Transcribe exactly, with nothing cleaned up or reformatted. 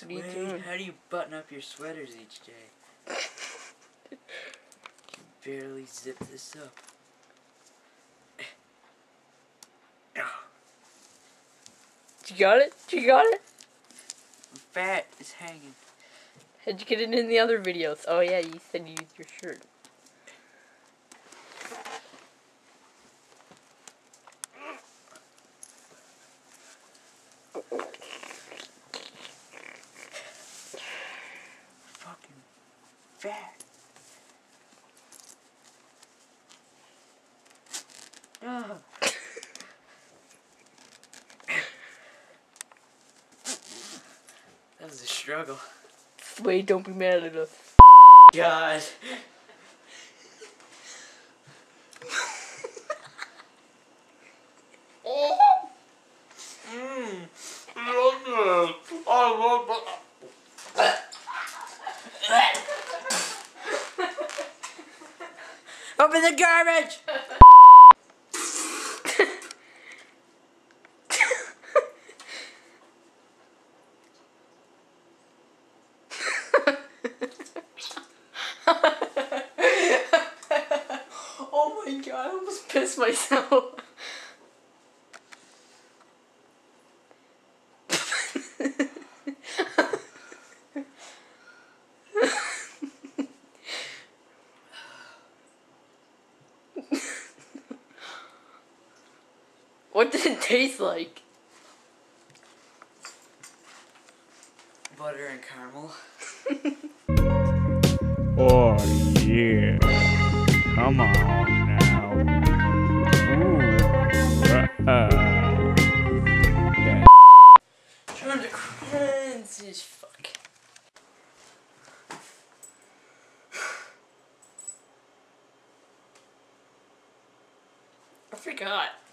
Wait, doing? how do you button up your sweaters each day? You can barely zip this up. You got it? You got it? My fat is hanging. How'd you get it in the other videos? Oh yeah, you said you used your shirt. Fucking fat. Oh. That was a struggle. Wait, don't be mad at us. God. Oh. Mmm. I love that. Open the garbage! Oh my god, I almost pissed myself. What did it taste like? Butter and caramel. Oh yeah. Come on now. Ooh. Uh, yeah. Trying to cleanse this fuck. I forgot.